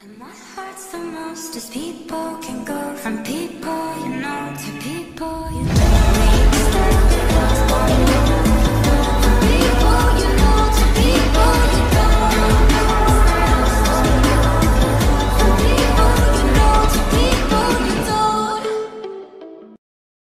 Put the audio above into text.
And what hurts the most is people can go from people you know to people you